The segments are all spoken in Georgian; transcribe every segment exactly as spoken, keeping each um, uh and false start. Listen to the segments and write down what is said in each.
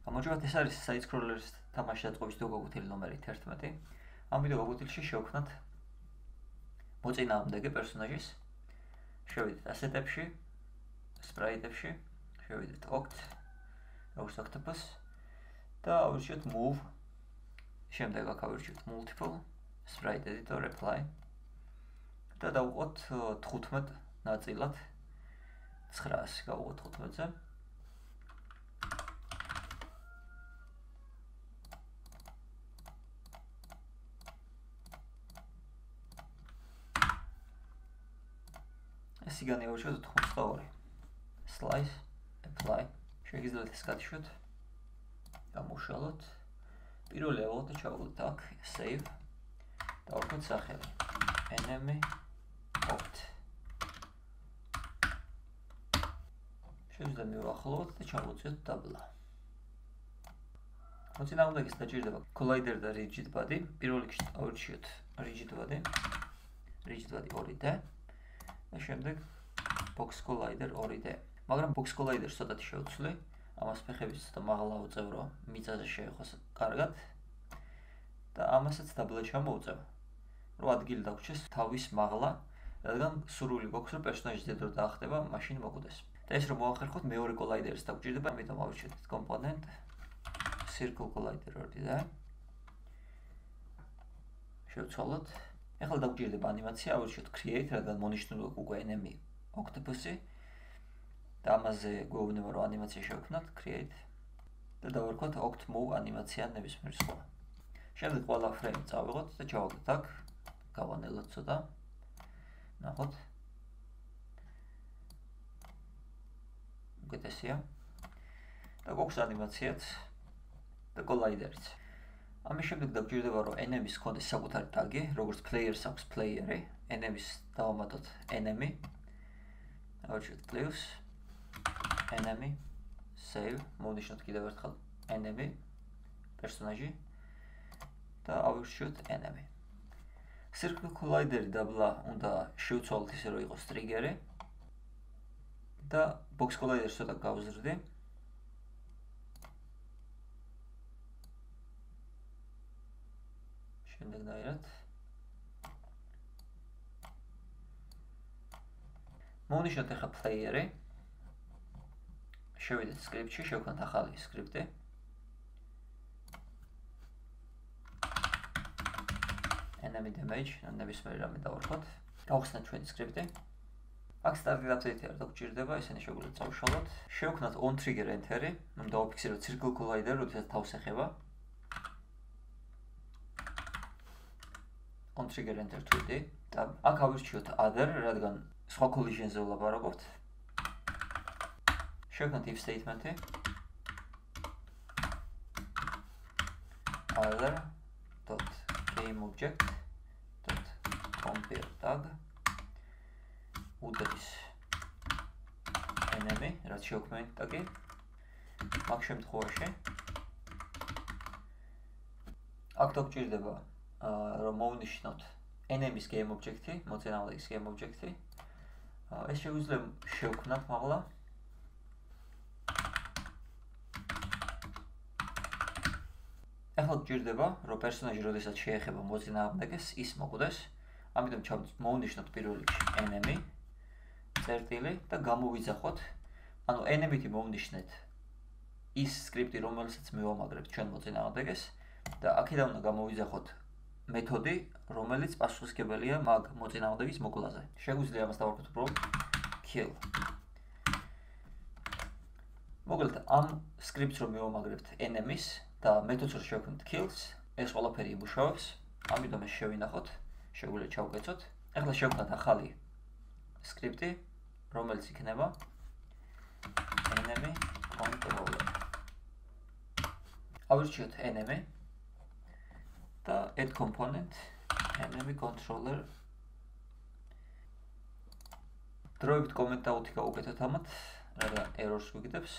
გამარჯობათ, ეს არის side scrollers თამაში დაწყობის ვიდეო გაგვეთილი ნომერი თერთმეტი. ამ ვიდეო გაგვეთილში შევქმნათ მოწინააღმდეგე პერსონაჟის. შევიდეთ ასეტებში, სპრაიტებში, შევიდეთ oct, როგორც octopus და ავირჩიოთ move. შემდეგ აქ ავირჩიოთ multiple, sprite editor, apply და დავუყოთ თხუთმეტ ნაწილად. ცხრაასი გავუყოთ თხუთმეტზე. ეს იგანი ავირჩიოთ თხუთმეტ. Slice, apply. შეგიძლიათ ეს გადაშვოთ. გამოვშალოთ. პირველი ავიღოთ და ჩავუყოთ აქ save. დავუყოთ სახელი. enemy oct. შევიდა მივახლოთ და ჩავუწიოთ დაბლა. მოწინააღმდეგეს დაჭირდება collider და rigid body. პირველ რიგში ავირჩიოთ rigid body. rigid body ორი D და შემდეგ box collider ორი D. მაგრამ box collider-ს ცოტათი შევცვლი. ამას ფეხებიც ცოტა მაღლა უწევ, რომ მიწაზე შეეხოს კარგად. და ამასაც დაბლა ჩამოვწევ. რომ ადგილი დაგვრჩეს თავის მაღლა, რადგან სურვილი გვაქვს, რომ პერსონაჟი ზედ რო დაახტება, მაშინ მოკვდეს. და ეს რომ მოახერხოთ, მეორე collider-ს დაგვჭირდება, ამიტომ ავირჩიოთ component circle collider ორი D. შევცვალოთ. ეხლა დაგვჭირდება ანიმაცია, ავირჩიოთ create, რადგან მონიშნული უკვე enemy octopus-ი. და ამაზე გვეუბნება, რომ ანიმაცია შევქმნათ create და დავარქვათ oct move ანიმაცია ნებისმიერ სხვა. შემდეგ ყველა frame წავიღოთ და ჩავაგდოთ აქ, გავანელოთ ცოტა. ნახოთ. უკეთესია. და გვაქვს ანიმაციაც და collider-იც. ამის შემდეგ დაგვჭირდება, რომ enemy-ს ჰქონდეს საკუთარი ტაგი, როგორც player-ს აქვს player-ი, enemy-ს დავამატოთ enemy. ავირჩიოთ plus enemy save, მოვნიშნოთ კიდევ ერთხელ enemy პერსონაჟი და ავირჩიოთ enemy. Circle collider-ი დაბლა უნდა შევცვალოთ ისე, რომ იყოს ტრიგერი და box collider-ს ცოტა გავზრდი. შემდეგნაირად მოვნიშნოთ ახლა player-ი. შევიდეთ script-ში, შევქმნათ ახალი script-ი. enemy damage, ნებისმიერ რამე დავარქვათ. გავხსნათ ჩვენი script-ი. აქ start update-ი არ დაგვჭირდება, ისინი შეგვიძლია წავშალოთ. შევქმნათ on trigger enter-ი, რომ დავაფიქსიროთ circle collider, როდესაც თავს ეხება. on trigger enter two D და აქ ავირჩიოთ other, რადგან სხვა collision-ზე ვლაპარაკობთ. შევქმნათ if statement-ი. other dot game object dot compare tag უდრის enemy, რაც შევქმნით ტაგი. მაგ შემთხვევაში აქ დაგვჭირდება რომ მოვნიშნოთ enemy-s game object-ი, მოწინააღმდეგის game object-ი. ეს შეგვიძლია შევქმნათ მაღლა. ახლა გვჭირდება, რომ პერსონაჟი როდესაც შეეხება მოწინააღმდეგეს, ის მოკვდეს. ამიტომ მოვნიშნოთ პირველ რიგში enemy წერტილი და გამოვიძახოთ. ანუ enemy-ი მოვნიშნეთ ის სკრიპტი, რომელსაც მივამაგრებთ ჩვენ მოწინააღმდეგეს და აქედან უნდა გამოვიძახოთ მეთოდი, რომელიც პასუხისმგებელია მაგ მოწინააღმდეგის მოკლაზე. შეგვიძლია ამას დავარქვათ უბრალოდ kill. მოკლედ ამ სკრიპტს რომ მივამაგრებთ enemies და მეთოდს რომ შევქმნით kills, ეს ყველაფერი იმუშავებს. ამიტომ ეს შევინახოთ, შეგვიძლია ჩავკეცოთ. ახლა შევქმნათ ახალი სკრიპტი, რომელიც იქნება enemy controller. ავირჩიოთ enemy და add component enemy controller. დროებით კომენტ აუთი გავუკეთოთ ამათ, რადგან errors გვიგდებს.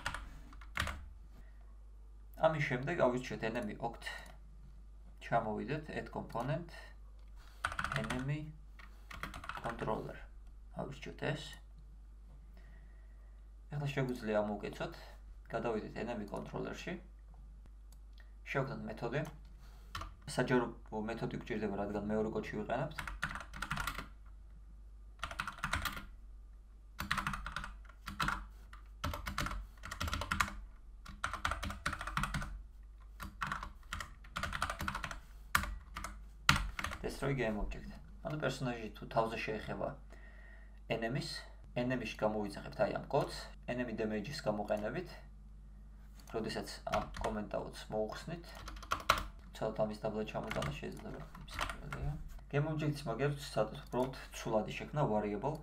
ამის შემდეგ ავირჩიოთ enemy oct. ჩამოვიდეთ add component enemy controller. ავირჩიოთ ეს. ახლა შეგვიძლია ამოვკეცოთ. გადავიდეთ enemy controller-ში. შევქმნით მეთოდი. საჯარო მეთოდი გვჭირდება, რადგან მეორე კოდში ვიყენებთ. Destroy game object. ანუ პერსონაჟი თუ თავზე შეეხება enemies, enemy-ში გამოვიძახებთ აი ამ კოდს, enemy damage-ის გამოყენებით. როდესაც ამ კომენტაუტს მოუხსნით, ცალთ ამის დაბლა ჩამოტანა შეიძლება. Game object-ის მაგერც სადაც უბრალოდ ცვლადი შექმნა variable.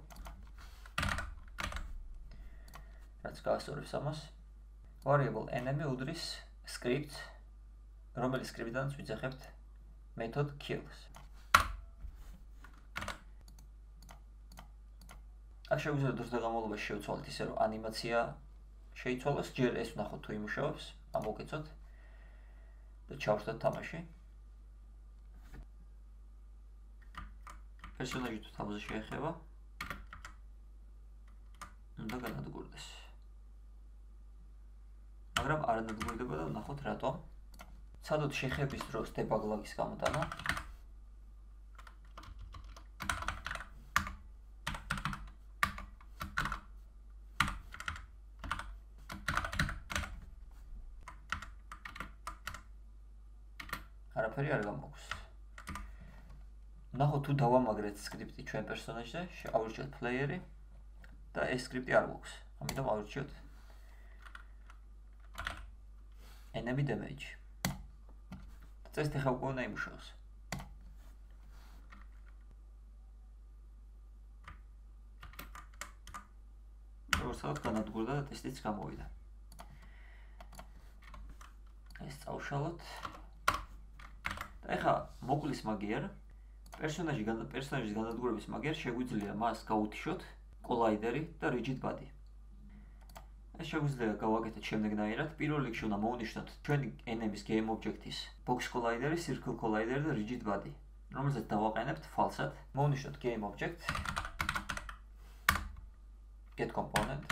რაც გაასწორებს ამას. Variable enemy უდრის script, რომელიც script-დანაც ვიძახებთ method kills. აქ შეგვიძლია დროთა განმავლობაში შევცვალოთ ისე, რომ ანიმაცია შეიცვალოს, ჯერ ეს ვნახოთ თუ იმუშავებს, ამოვკეცოთ და ჩავშლოთ თამაში. პერსონაჟი თუ თავზე შეეხება, უნდა განადგურდეს. მაგრამ არ განადგურდება და ვნახოთ რატომ. ცადოთ შეხების დროს debug lag-ის გამოტანა. არაფერი არ გამოგვს. ნახოთ თუ დავამაგრეთ სკრიპტი ჩვენ პერსონაჟზე, ავირჩიოთ პლეიერი და ეს სკრიპტი არ გვაქვს. ამიტომ ავირჩიოთ enemy damage. წესით ახლა უკვე უნდა იმუშაოს. როგორც განადგურდა და ტესტიც გამოვიდა. ეს წავშალოთ. ეხლა მოკვლის მაგიერ პერსონაჟი პერსონაჟის განადგურების მაგიერ შეგვიძლია მას გაუთიშოთ კოლაიდერი და rigid body. ეს შეგვიძლია გავაკეთოთ შემდეგნაირად. პირველ რიგში უნდა მოვნიშნოთ ჩვენი enemies game object-ის box collider, circle collider და rigid body, რომელსაც დავაყენებთ false-ად. მოვნიშნოთ game object get component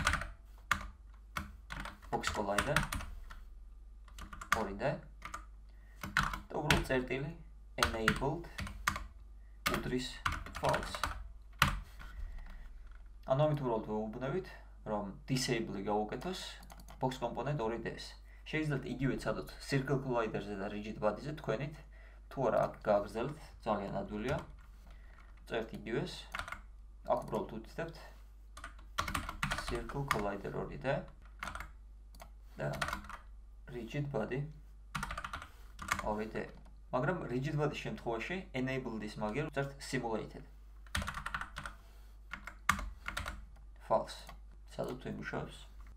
box collider ორი დე და უბრალოდ წერტილი enabled უდრის false. ანუ ამით უბრალოდ ვეუბნებით, რომ disable-ი გავუკეთოს box component ორი დე-ს. Შეიძლება იგივე ცადოთ circle collider-ზე და rigid body-ზე თქვენით, თუ არა აქ გააგრძელებთ, ძალიან ადვილია. წერთ იგივეს. აქ უბრალოდ უთითებთ circle collider ორი დე და rigid body ორი დე. მაგრამ rigid body შემთხვევაში enabled-ის მაგერ ვწერთ simulated. false. სადაც თუ იმუშავებს.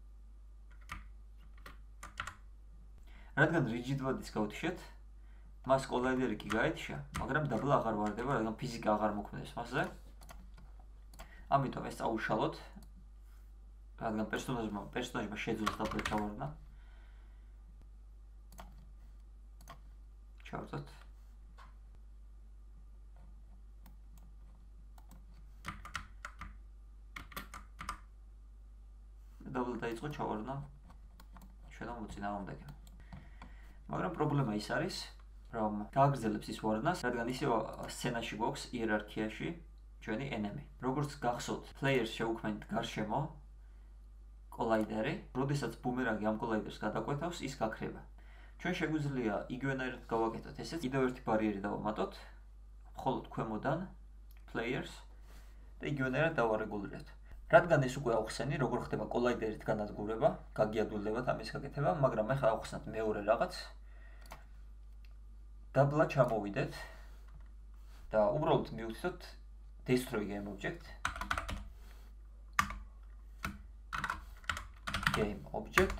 რადგან rigid body-ს გავთიშეთ, მას collider-ი კი გაეთიშა, მაგრამ დაბლა აღარ ვარდება, რადგან ფიზიკა აღარ მოქმედებს მასზე. ამიტომ ეს წაუშალოთ. რადგან პერსონაჟმა პერსონაჟმა შეძლოს დაბლა ჩავარდნა. ჩავწოთ. დაბლა დაიწყო ჩავარდნა ჩვენო მოწინააღმდეგე. მაგრამ პრობლემა ის არის, რომ გააგრძელებს ის ვარდნას, რადგან ისევ სცენაში გვაქვს იერარქიაში ჩვენი enemy. როგორც გახსოვთ, players შეუქმნით გარშემო collider-ი, როდესაც ბუმერანგი ამ collider-ს გადაკვეთავს, ის გაქრება. ჩვენ შეგვიძლია იგივენაირად გავაკეთოთ ესეც. კიდევ ერთი ბარიერი დავამატოთ, მხოლოდ ქვემოდან players და იგივენაირად დავარეგულირებთ. რადგან ეს უკვე ავხსენი, როგორ ხდება collider-ით განადგურება, გაგიადვილდებათ ამის გაკეთება, მაგრამ ახლა ავხსნათ მეორე რაღაც. დაბლა ჩამოვიდეთ და უბრალოდ მივთითოთ destroy game object. game object.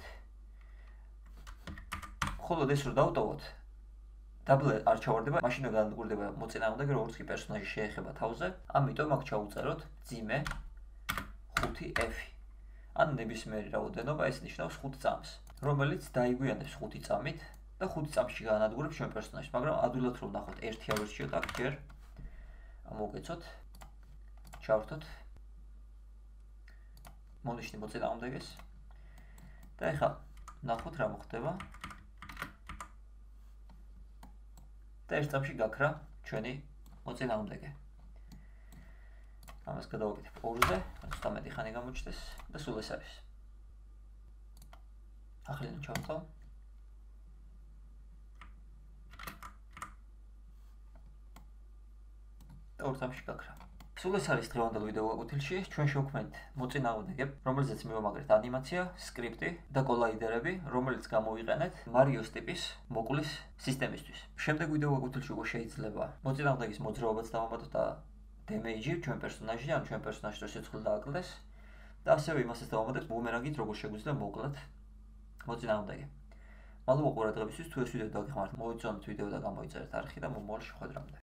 ხოლო ეს რო დავტოვოთ, დაბლა არ ჩავარდება, მაშინ განადგურდება მოწინააღმდეგე, როგორც კი პერსონაჟი შეეხება თავზე. ამიტომ აქ ჩაუწეროთ ძიმე ხუთი F. ან ნებისმიერი რაოდენობა, ეს ნიშნავს ხუთ წამს, რომელიც დაიგვიანებს ხუთი წამით და ხუთი წამში განადგურებს ჩვენ პერსონაჟს, მაგრამ ადვილად რომ ნახოთ, ერთი ავირჩიოთ აქ ჯერ. ამოვკეცოთ. ჩავრთოთ. მონიშნი მოწინააღმდეგეს. და ეხლა ნახოთ რა მოხდება. და ერთ წამში გაქრა ჩვენი მოწინააღმდეგე. ამას გადავაკეთებ ორზე, ოცდამეტი ხანი გამოჩნდეს და სულ ეს არის. ახლიდან ჩავყავ. და ორ წამში გაქრა. სულ ეს არის დღევანდელ ვიდეო გაკვეთილში. ჩვენ შევქმნით მოწინააღმდეგე, რომელზეც მივამაგრეთ ანიმაცია, სკრიპტი და კოლაიდერები, რომელიც გამოვიყენეთ Marios ტიპის მოკვლის სისტემისთვის. შემდეგ ვიდეო გაკვეთილში უკვე შეიძლება მოწინააღმდეგის მოძრაობაც დავამატოთ და დემეიჯი ჩვენ პერსონაჟი, ან ჩვენ პერსონაჟს სიცხლე დააკლდეს და ასევე იმასაც დავამატებთ ბუმერანგით, როგორ შეგვიძლია მოვკლათ მოწინააღმდეგე. მადლობა ყურადღებისთვის. თუ ეს ვიდეო დაგეხმართ, მოიწონეთ ვიდეო და გამოიწერეთ არხი და მომავალ შეხვედრამდე.